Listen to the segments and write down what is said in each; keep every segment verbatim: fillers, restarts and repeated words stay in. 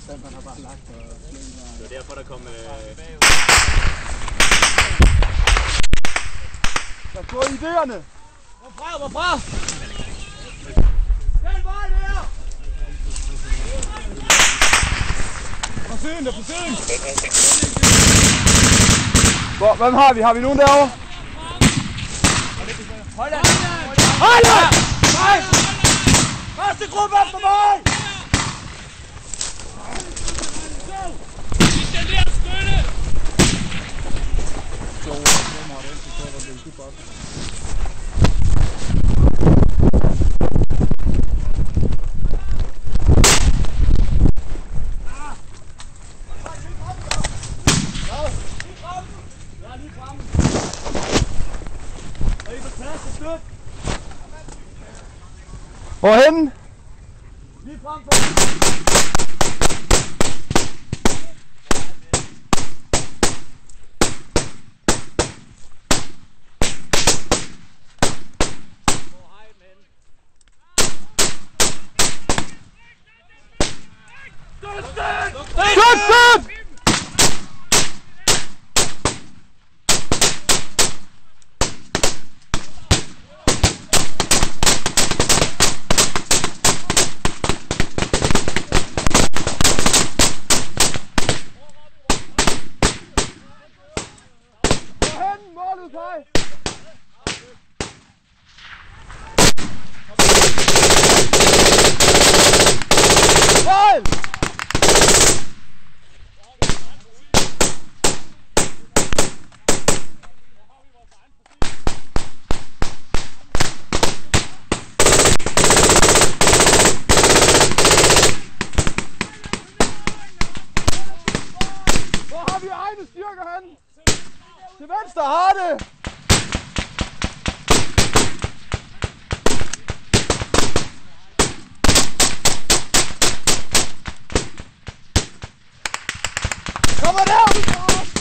Man har bare lagt og slået. Det er derfor, der kom... Øh... Der går idéerne! Hvorfra, hvorfra? Den vej der! Forsyn, der forsyn! Hvor, hvem har vi? Har vi nogen derovre? Hold da! Hold da! Nej! Første gruppe efter mig! Vi skal lige støtte! Hvorhenne? Lige frem for. Støt, støt! Til venstre har det! Kommer der!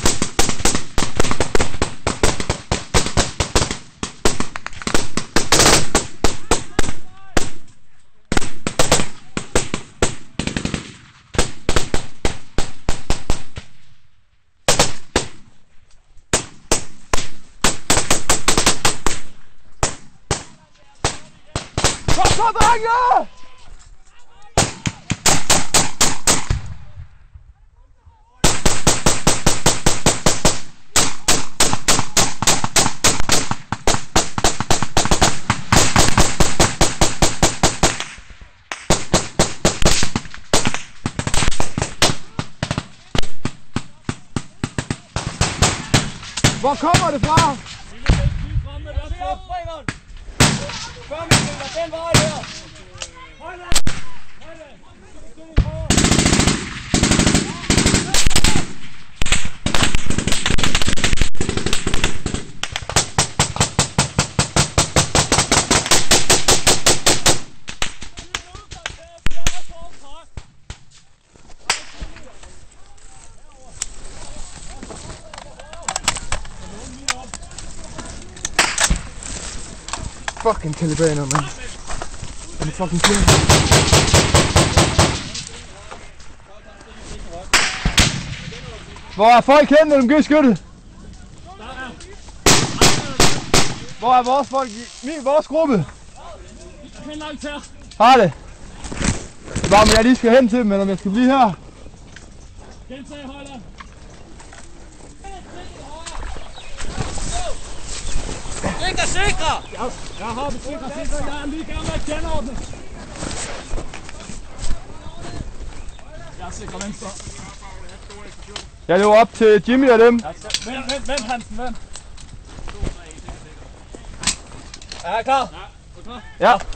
Kom så, drenge! Hvor kommer det fra? Kom, den vej der! Hold da! Hold da! Fucking Talibaner, man. I'm fucking killing. Hvor er folk henne, når de skytte? Hvor er vores folk i min, vores gruppe? Hen langt her. Har det? Bare om jeg lige skal hen til dem, eller om jeg skal blive her? Gentag højre. Sikre, sikre! Jeg, jeg har besikret, sikre. Jeg er lige gerne med at genordne. Jeg sikrer venstre. Jeg løber op til Jimmy og dem. Vent, vent, vent Hansen, vent. Er jeg klar? Ja.